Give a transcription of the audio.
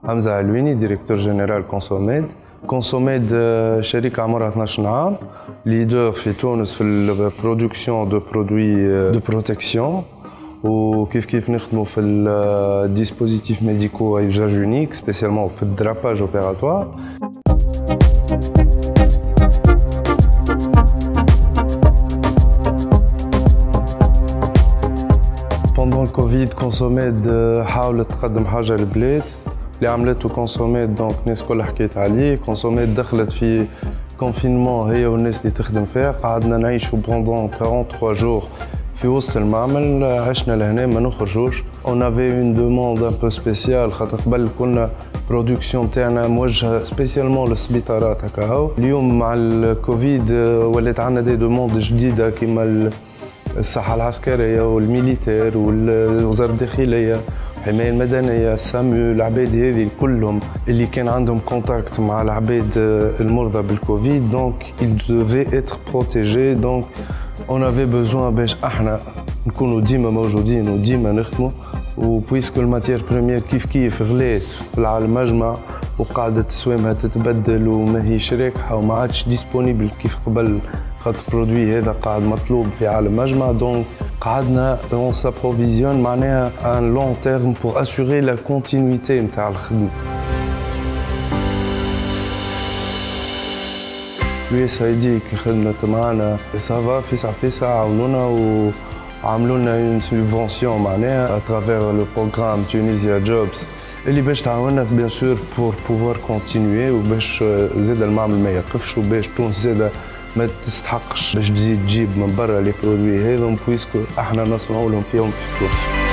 حمزة علويني ديريكتور جنرال كونسوميد. كونسوميد شركة عمرها 12 عام، ليدر في تونس في البرودكسيون دو برودوي دو بروتكسيون، وكيف نخدموا في الديسبوزيتيف ميديكو يوزاج يونيك سبيسيالمون في الدراباج اوبيراتوار. بوندون الكوفيد كونسوميد حاولت تقدم حاجة للبلاد، اللي عملته كونسوميد دونك الناس كلها حكيت عليه. كونسوميد دخلت في كونفينمون هي والناس اللي تخدم فيها، قعدنا نعيشوا بوندون 43 جور في وسط المعمل، عشنا لهنا ما نخرجوش. اون افي اون دوموند ان بو سبيسيال، خاطر قبل كنا برودكسيون تاعنا موجهه سبيسيالمون للسبيطارات هكاهو. اليوم مع الكوفيد ولات عندنا دي دوموند جديده كيما الصحه العسكريه والميليتير والوزاره الداخليه، الحمايه المدنيه، السامو، العباد هذه كلهم اللي كان عندهم كونتاكت مع العباد المرضى بالكوفيد، دونك ils devaient être protégés. دونك on avait besoin باش احنا نكونوا ديما موجودين وديما نخدموا. وبويسكو الماتير بريمير كيف غلات في العالم اجمع، وقاعدة تسويمها تتبدل وماهيش راكحة وما عادش ديسبونيبل كيف قبل، خاطر البرودوي هذا قاعد مطلوب في عالم اجمع. دونك قعدنا اون سابروفيزيون معناها ان لون تيرم بور اسوري لا كونتينيتي نتاع الخدمة. USAID كي خدمت معنا سافا في ساعة عاونونا وعملوا لنا اون سوبفونسيون معناها اترافير لو بروغرام تونيزيا جوبز اللي باش تعاوننا بيان سور بور بوفوار كونتينيي، وباش زاد المعمل ما يقفش، وباش تونس زاد ما تستحقش باش تزيد تجيب من برا لي برودوي هذم، بويسكو احنا نصنعوا لهم فيهم في تونس.